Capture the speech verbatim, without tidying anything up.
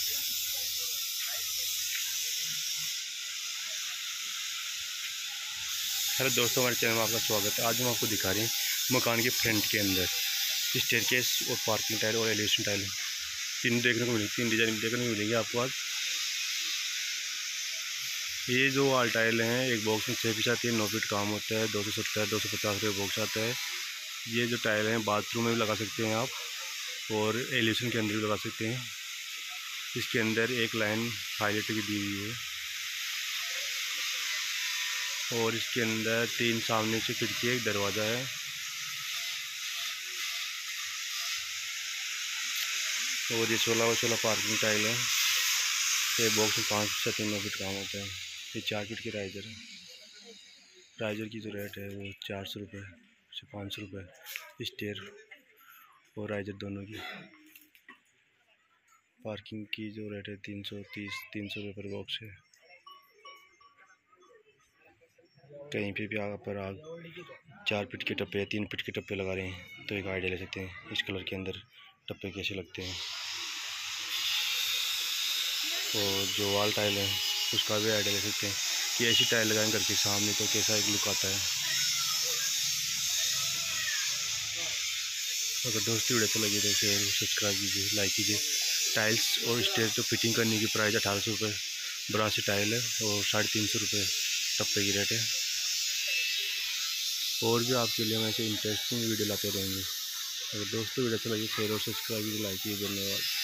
Hello दोस्तों, हमारे channel में आपका स्वागत है। आज हम आपको दिखा रहे हैं मकान के फ्रंट के अंदर स्टेयरकेस और पार्किंग टाइल और एलिवेशन टाइल तीन देखने को मिलेगी। तीन डिजाइन देखने को मिलेगी आपको आज। ये जो वाल टाइल हैं, एक बॉक्स में छः पीस आती है। नौ फीट काम होता है। दो सौ सत्तर दो सौ पचास रुपये बॉक्स आता है। ये जो टाइल हैं बाथरूम में भी लगा सकते हैं आप और एलिवेशन के अंदर भी लगा सकते हैं। इसके अंदर एक लाइन हाईलाइट की दी हुई है और इसके अंदर तीन सामने से खिड़की, एक दरवाज़ा है। और ये सोलह व सोलह पार्किंग टाइल है। ये बॉक्स में पाँच से तीन नौ फीट काम होता है। ये चार फीट की राइजर है। राइजर की जो रेट है वो चार सौ रुपये से पाँच सौ रुपये स्टेयर और राइजर दोनों की। पार्किंग की जो रेट है तीन सौ तीस तीन सौ रुपये पर बॉक्स है। कहीं पे भी आग पर आग चार फीट के टप्पे या तीन फीट के टप्पे लगा रहे हैं तो एक आइडिया ले सकते हैं इस कलर के अंदर टप्पे कैसे लगते हैं। और जो वॉल टाइल है उसका भी आइडिया ले सकते हैं कि ऐसी टाइल लगाएं घर के सामने तो कैसा एक लुक आता है। अगर दोस्तों वीडियो अच्छा लगे तो शेयर सब्सक्राइब कीजिए, लाइक कीजिए। टाइल्स और स्टेयर जो फिटिंग करने की प्राइस अठारह सौ रुपये ब्रासी टाइल है और साढ़े तीन सौ रुपये टप्पे की रेट है। और भी आपके लिए हम ऐसे इंटरेस्टिंग वीडियो लाते रहेंगे। अगर दोस्तों वीडियो अच्छा लगे शेयर और सब्सक्राइब कीजिए, लाइक कीजिए। धन्यवाद।